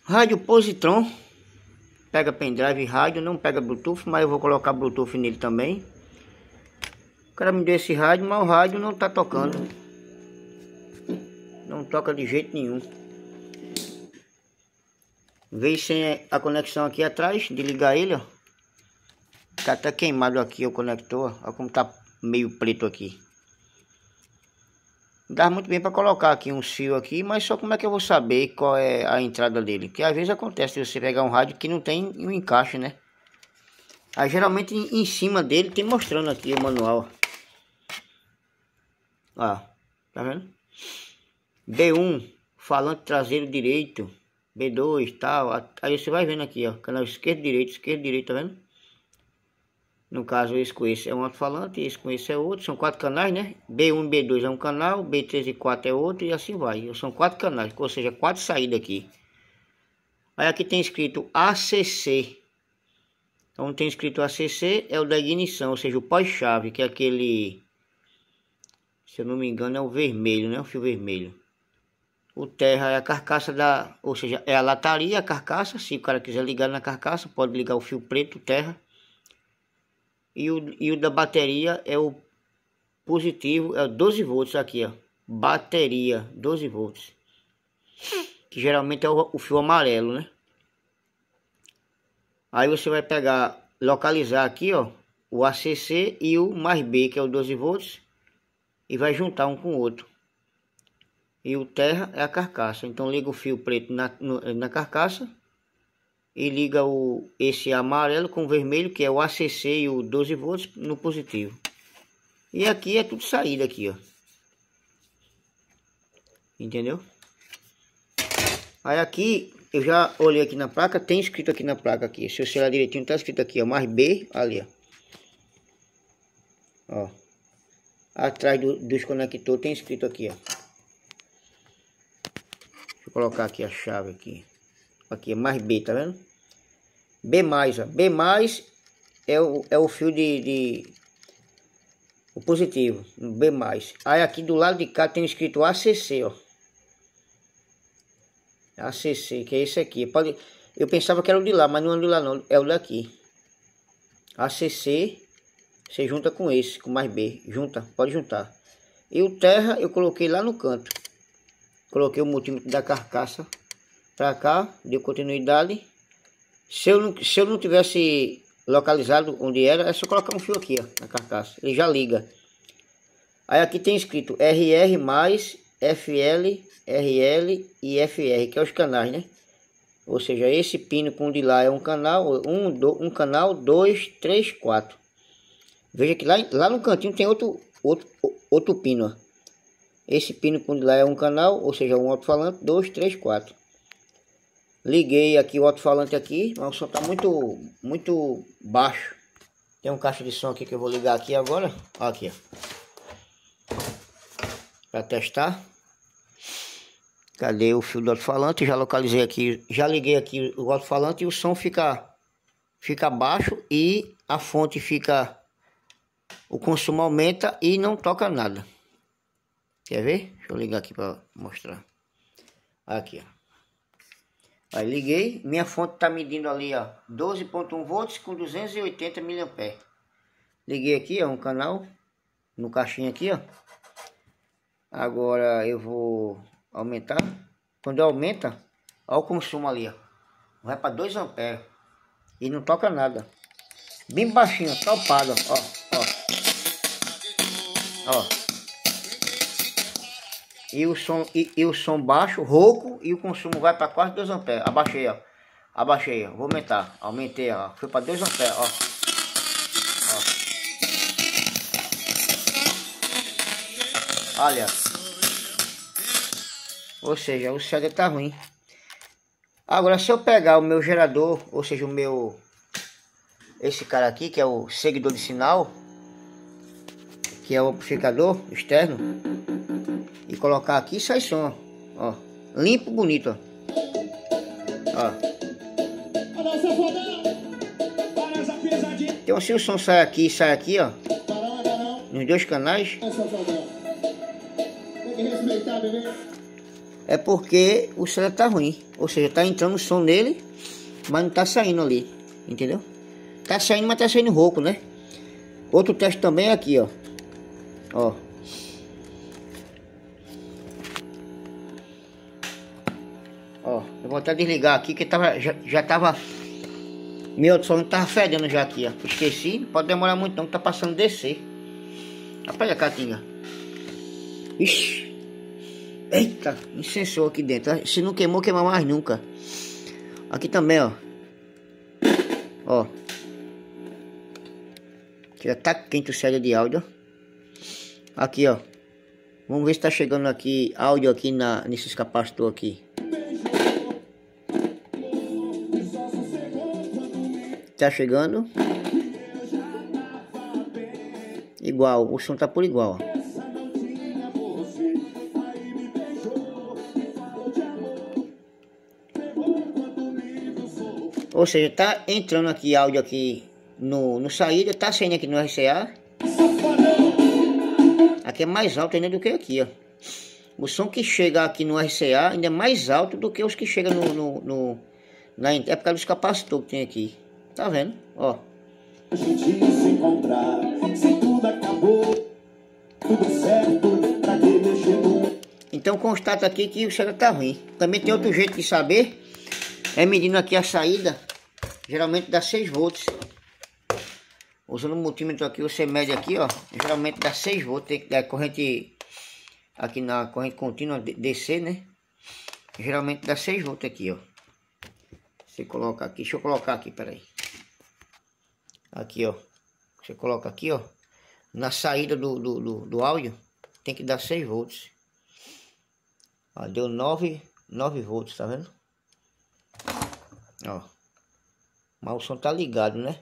Rádio Positron. Pega pendrive e rádio, não pega Bluetooth, mas eu vou colocar Bluetooth nele também. O cara me deu esse rádio, mas o rádio não tá tocando. Não toca de jeito nenhum. Veio sem a conexão aqui atrás, de ligar ele, ó. Tá até queimado aqui o conector, ó como tá meio preto aqui. Dá muito bem para colocar aqui um fio aqui, mas só como é que eu vou saber qual é a entrada dele? Porque às vezes acontece de você pegar um rádio que não tem um encaixe, né? Aí geralmente em cima dele tem mostrando aqui o manual. Ó, tá vendo? B1, falante traseiro direito. B2, tal. Aí você vai vendo aqui, ó. Canal esquerdo, direito, tá vendo? No caso, esse com esse é um alto-falante, esse com esse é outro. São 4 canais, né? B1 e B2 é um canal, B3 e 4 é outro e assim vai. São 4 canais, ou seja, 4 saídas aqui. Aí aqui tem escrito ACC. Então tem escrito ACC é o da ignição, ou seja, o pós-chave, que é aquele... Se eu não me engano é o vermelho, né? O fio vermelho. O terra é a carcaça da... Ou seja, é a lataria, a carcaça. Se o cara quiser ligar na carcaça, pode ligar o fio preto, terra. E o da bateria é o positivo, é 12 volts aqui, ó. Bateria, 12 volts. Que geralmente é o fio amarelo, né? Aí você vai pegar, localizar aqui, ó, o ACC e o mais B, que é o 12 volts. E vai juntar um com o outro. E o terra é a carcaça. Então liga o fio preto na carcaça. E liga esse amarelo com o vermelho, que é o ACC e o 12 volts no positivo. E aqui é tudo saída aqui, ó. Entendeu? Aí aqui, eu já olhei aqui na placa, tem escrito aqui na placa aqui. Se você olhar direitinho, tá escrito aqui, ó, mais B, ali, ó. Ó. Atrás dos conectores tem escrito aqui, ó. Deixa eu colocar aqui a chave aqui. Aqui é mais B, tá vendo? B+, ó. B+, é o fio o positivo, B+. Aí aqui do lado de cá tem escrito ACC, ó. ACC, que é esse aqui. Eu pensava que era o de lá, mas não é o de lá não, é o daqui. ACC, você junta com esse, com mais B. Junta, pode juntar. E o terra eu coloquei lá no canto. Coloquei o multímetro da carcaça pra cá, deu continuidade. Se eu não tivesse localizado onde era, é só colocar um fio aqui, ó, na carcaça. Ele já liga. Aí aqui tem escrito RR+, FL, RL e FR, que é os canais, né? Ou seja, esse pino com o de lá é um canal, um canal, 2, 3, 4. Veja que lá no cantinho tem outro pino, ó. Esse pino com o de lá é um canal, ou seja, um alto-falante, 2, 3, 4. Liguei aqui o alto-falante aqui, mas o som tá muito baixo. Tem um caixa de som aqui que eu vou ligar aqui agora. Aqui, ó. Para testar. Cadê o fio do alto-falante? Já localizei aqui, já liguei aqui o alto-falante e o som fica baixo e a fonte fica... O consumo aumenta e não toca nada. Quer ver? Deixa eu ligar aqui para mostrar. Aqui, ó. Aí liguei, minha fonte tá medindo ali, ó, 12.1 volts com 280 mA. Liguei aqui, ó, um canal, no caixinha aqui, ó. Agora eu vou aumentar. Quando aumenta, ó o consumo ali, ó. Vai para 2 amperes. E não toca nada. Bem baixinho, topado, ó. Ó. E o som baixo, rouco, e o consumo vai para quase 2 amperes. Abaixei, ó. Abaixei, ó. Vou aumentar. Aumentei, ó. Foi para 2 amperes, ó. Ó. Olha. Ou seja, o CD tá ruim. Agora, se eu pegar o meu gerador, ou seja, esse cara aqui, que é o seguidor de sinal, que é o amplificador externo, e colocar aqui, sai som, ó, limpo, bonito, ó. Então se o som sai aqui, ó, nos 2 canais, é porque o celular tá ruim. Ou seja, tá entrando som nele, mas não tá saindo ali. Entendeu? Tá saindo, mas tá saindo rouco, né? Outro teste também é aqui, ó. Ó. Ó, eu vou até desligar aqui que tava, já tava... Meu som tava fedendo já aqui, ó. Esqueci, não pode demorar muito não, que tá passando DC. Olha a catinga. Ixi. Eita, incensou aqui dentro. Se não queimou, queima mais nunca. Aqui também, ó. Ó. Já tá quente o série de áudio. Aqui, ó. Vamos ver se tá chegando aqui áudio aqui nesses capacitores aqui. Tá chegando. Igual, o som tá por igual, ó. Ou seja, tá entrando aqui áudio aqui no saída, tá saindo aqui no RCA. Aqui é mais alto ainda do que aqui, ó. O som que chega aqui no RCA ainda é mais alto do que os que chegam é por causa dos capacitores que tem aqui. Tá vendo? Ó. A gente se encontrar, se tudo acabou, tudo certo, pra que mexer no... Então constata aqui que o celular tá ruim. Também tem outro jeito de saber. É medindo aqui a saída. Geralmente dá 6 volts. Usando o multímetro aqui, você mede aqui, ó. Geralmente dá 6 volts. Tem que dar corrente aqui na corrente contínua DC, né? Geralmente dá 6 volts aqui, ó. Você coloca aqui, deixa eu colocar aqui, peraí. Aqui, ó. Você coloca aqui, ó. Na saída do áudio, tem que dar 6 volts. Ó, deu 9 volts, tá vendo? Ó. Mas o som tá ligado, né?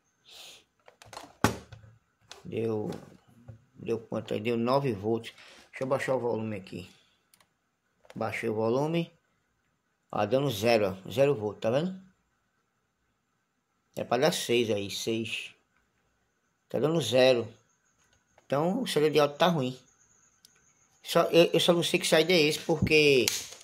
Deu quanto aí? Deu 9 volts. Deixa eu baixar o volume aqui. Baixei o volume. Ó, dando 0, ó. 0 volts, tá vendo? É para dar 6 aí, 6. Tá dando 0. Então o celular de áudio tá ruim. Eu só não sei que saída é esse, porque...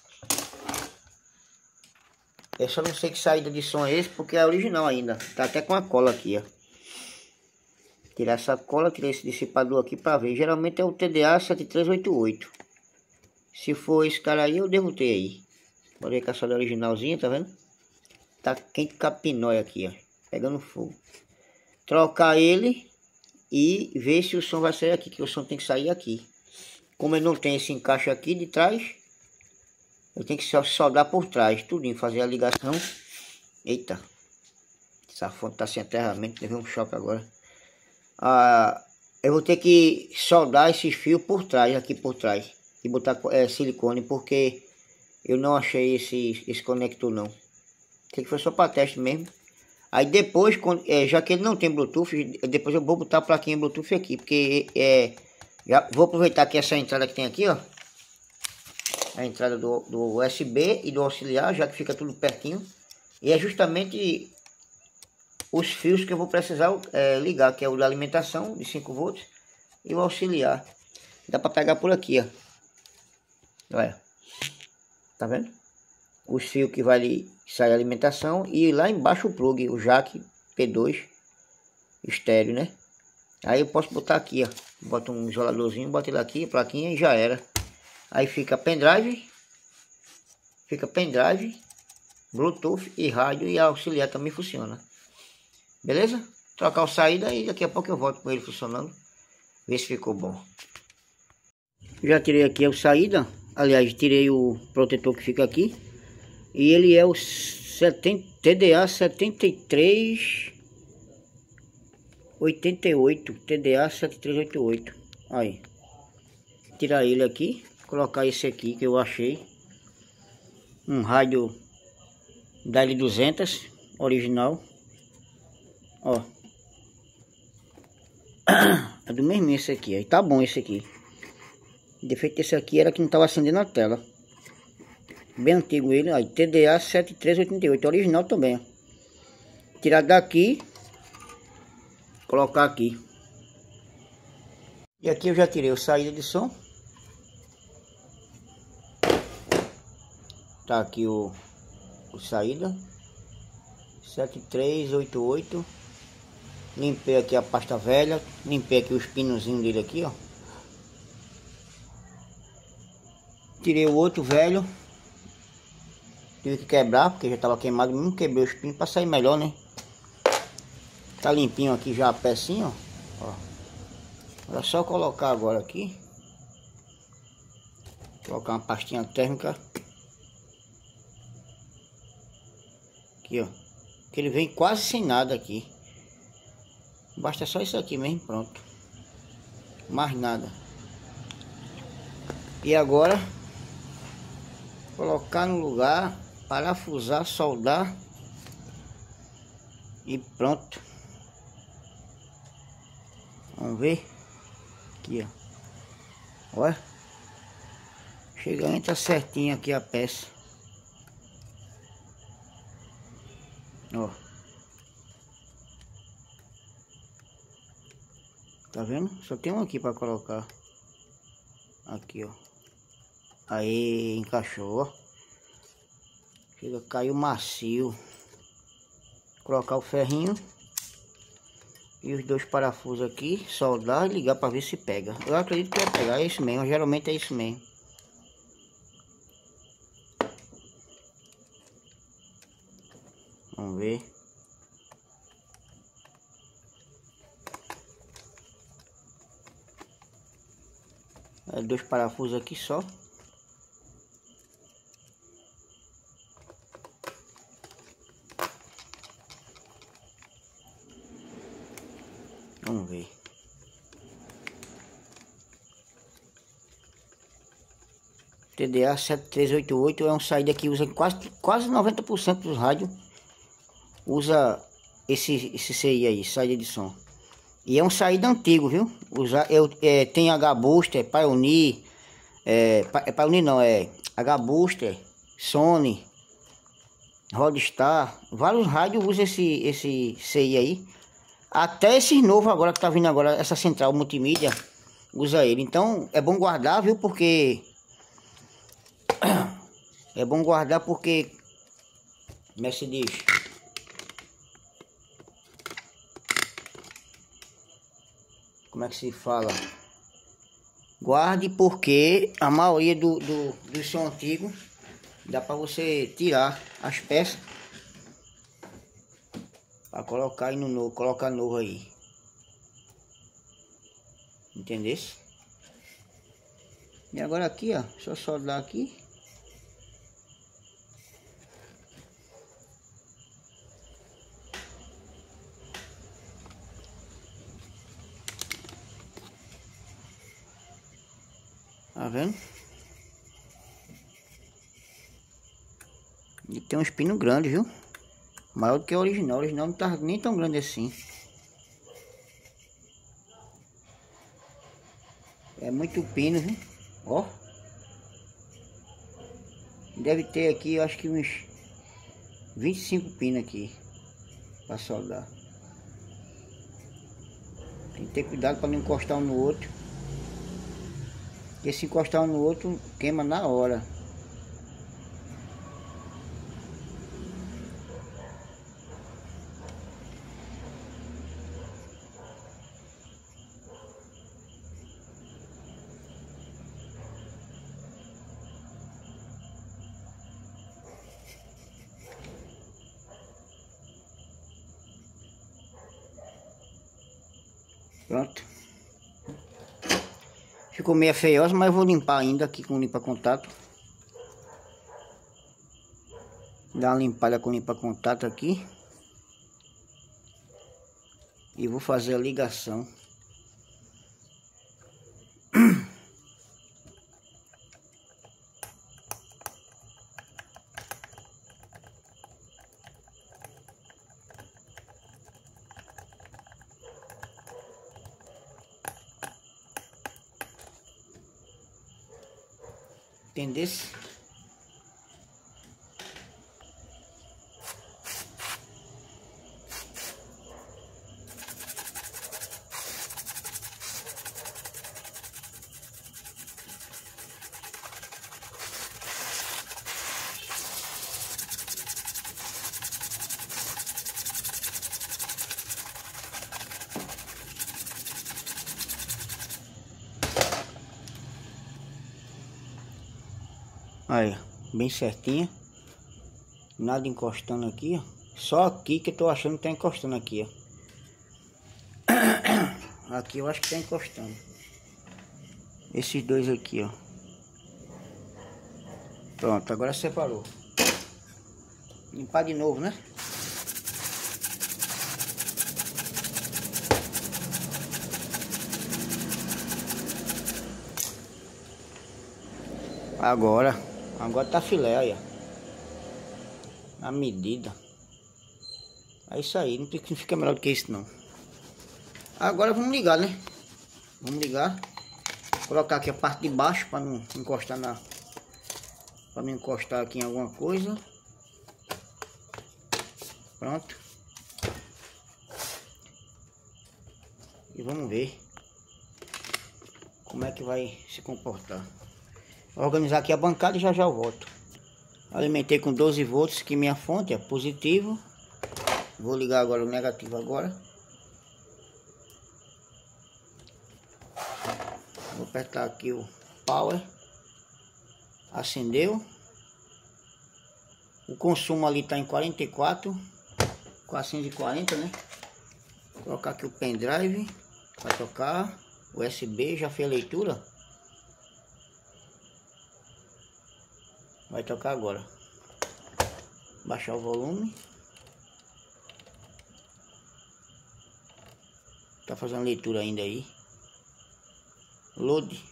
Eu só não sei que saída de som é esse, porque é original ainda. Tá até com a cola aqui, ó. Tirar essa cola, tirar esse dissipador aqui pra ver. Geralmente é o TDA 7388. Se for esse cara aí, eu devo ter aí. Pode ver que a solda originalzinha, tá vendo? Tá quente capinóia aqui, ó. Pegando fogo. Trocar ele e ver se o som vai sair aqui, que o som tem que sair aqui. Como ele não tem esse encaixe aqui de trás, eu tenho que soldar por trás, tudinho, fazer a ligação. Eita, essa fonte tá sem aterramento, levei um choque agora. Eu vou ter que soldar esses fios por trás, aqui por trás, e botar silicone, porque eu não achei esse conector não. Isso aqui foi só para teste mesmo. Aí depois, já que ele não tem Bluetooth, depois eu vou botar a plaquinha Bluetooth aqui, porque já vou aproveitar que essa entrada que tem aqui, ó. A entrada do USB e do auxiliar, já que fica tudo pertinho. E é justamente os fios que eu vou precisar ligar, que é o da alimentação de 5 volts e o auxiliar. Dá para pegar por aqui, ó. Olha. Tá vendo? Os fios que vai sair a alimentação e lá embaixo o plug, o jack P2 estéreo, né? Aí eu posso botar aqui, ó. Bota um isoladorzinho, bota ele aqui, plaquinha e já era. Aí fica pendrive, Bluetooth e rádio, e auxiliar também funciona. Beleza? Trocar o saída e daqui a pouco eu volto com ele funcionando. Ver se ficou bom. Já tirei aqui a saída. Aliás, tirei o protetor que fica aqui. E ele é o TDA 7388. TDA 7388. Aí. Tirar ele aqui. Colocar esse aqui que eu achei. Um rádio da L200 original. Ó. É do mesmo esse aqui. Aí tá bom esse aqui. O defeito desse aqui era que não tava acendendo a tela. Bem antigo ele. Aí TDA 7388. Original também. Ó. Tirar daqui. Colocar aqui. E aqui eu já tirei a saída de som. Tá aqui o saída 7388. Limpei aqui a pasta velha, limpei aqui os pinozinhos dele aqui, ó. Tirei o outro velho, tive que quebrar porque já estava queimado mesmo, quebrei os pinos para sair melhor, né? Tá limpinho aqui já a pecinha, ó. É só colocar agora aqui, colocar uma pastinha térmica aqui, ó, que ele vem quase sem nada aqui. Basta só isso aqui mesmo, pronto. Mais nada. E agora colocar no lugar, parafusar, soldar e pronto. Vamos ver aqui, ó. Olha, chega, entra certinho aqui a peça, ó. Tá vendo? Só tem um aqui para colocar. Aqui, ó. Aí, encaixou, ó. Chega, caiu macio. Vou colocar o ferrinho e os dois parafusos aqui, soldar e ligar para ver se pega. Eu acredito que vai pegar, é isso mesmo, geralmente é isso mesmo. Vamos ver. É dois parafusos aqui só. Vamos ver. TDA 7388 é um saída que usa quase 90% dos rádios. Usa esse CI aí, saída de som. E é um saída antigo, viu? Tem H-Booster, Pioneer, Pioneer não, é H-Booster, Sony, Rodstar. Vários rádios usam esse CI aí. Até esses novos agora que tá vindo agora, essa central multimídia, usa ele. Então é bom guardar, viu? Porque... é bom guardar porque... como é que se diz? Como é que se fala? Guarde porque a maioria do som antigo dá para você tirar as peças para colocar aí no novo, colocar novo aí. Entendeu? E agora aqui, ó, só soldar aqui. Tá vendo? E tem uns pinos grandes, viu? Maior do que o original. O original não tá nem tão grande assim. É muito pino, viu? Ó. Deve ter aqui, eu acho que uns 25 pinos aqui para soldar. Tem que ter cuidado para não encostar um no outro. Porque se encostar um no outro, queima na hora. Pronto. Ficou meio feiosa, mas eu vou limpar ainda aqui com limpa-contato. Dar uma limpada com limpa-contato aqui. E vou fazer a ligação. Entendeu? Aí, bem certinha. Nada encostando aqui, ó. Só aqui que eu tô achando que tá encostando aqui, ó. Aqui eu acho que tá encostando. Esses dois aqui, ó. Pronto, agora separou. Limpar de novo, né? Agora tá filé aí, ó. A medida. É isso aí, não fica melhor do que isso não. Agora vamos ligar, né? Vamos ligar. Vou colocar aqui a parte de baixo para não encostar para não encostar aqui em alguma coisa. Pronto. E vamos ver como é que vai se comportar. Vou organizar aqui a bancada e já eu volto. Alimentei com 12 volts, que minha fonte é positivo. Vou ligar agora o negativo agora. Vou apertar aqui o power. Acendeu. O consumo ali está em 44, 440, né? Vou colocar aqui o pendrive para tocar. USB, já fez a leitura. Vai tocar agora. Baixar o volume. Tá fazendo leitura ainda aí. Load.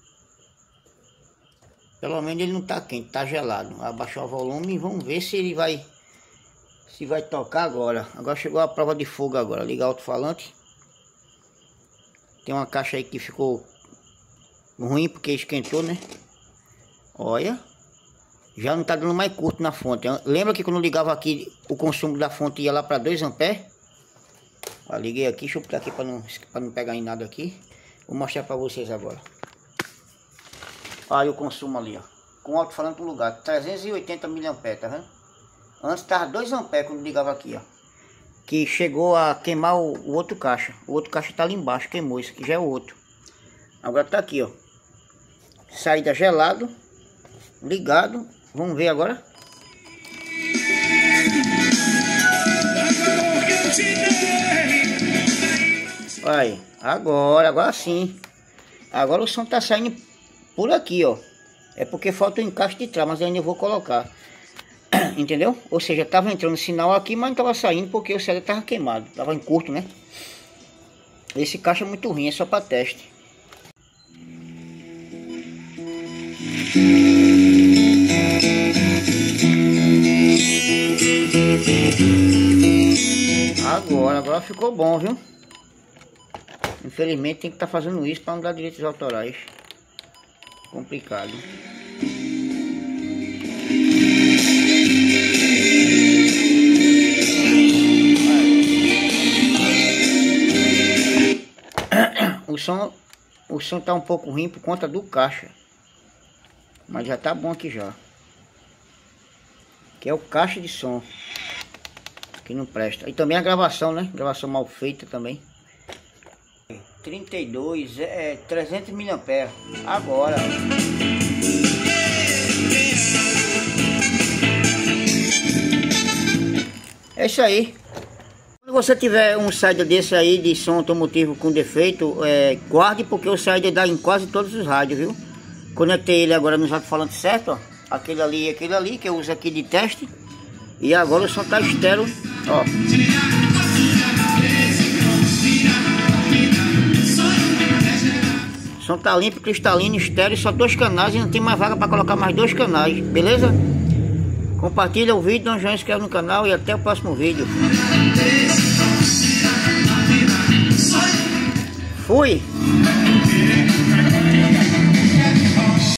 Pelo menos ele não tá quente, tá gelado. Abaixar o volume e vamos ver se ele vai tocar agora. Agora chegou a prova de fogo agora. Ligar o alto-falante. Tem uma caixa aí que ficou ruim porque esquentou, né? Olha. Já não tá dando mais curto na fonte. Lembra que quando eu ligava aqui o consumo da fonte ia lá para 2 amperes? Ó, liguei aqui, deixa eu botar aqui para não pegar em nada aqui. Vou mostrar para vocês agora. Olha o consumo ali, ó. Com o alto-falante no lugar, 380 mA, tá vendo? Antes tava 2 amperes quando ligava aqui, ó. Que chegou a queimar o outro caixa. O outro caixa tá ali embaixo, queimou. Esse aqui já é o outro. Agora tá aqui, ó. Saída gelado. Ligado. Vamos ver agora. Aí, agora sim. Agora o som tá saindo por aqui, ó. É porque falta o encaixe de trás, mas ainda vou colocar. Entendeu? Ou seja, tava entrando sinal aqui, mas não tava saindo porque o CD tava queimado. Tava em curto, né? Esse caixa é muito ruim, é só para teste. Agora ficou bom, viu? Infelizmente tem que estar fazendo isso para não dar direitos autorais. Complicado. O som tá um pouco ruim por conta do caixa. Mas já tá bom aqui já. Que é o caixa de som. Que não presta. E também a gravação, né? Gravação mal feita também. 32, 300 mA. Agora. É isso aí. Quando você tiver um saída desse aí de som automotivo com defeito, guarde, porque o saída dá em quase todos os rádios, viu? Conectei ele agora nos alto-falantes certo, ó. Aquele ali e aquele ali que eu uso aqui de teste. E agora o som tá estéreo, ó. O som tá limpo, cristalino, estéreo, só 2 canais e não tem mais vaga para colocar mais 2 canais, beleza? Compartilha o vídeo, não se inscreve no canal e até o próximo vídeo. Fui!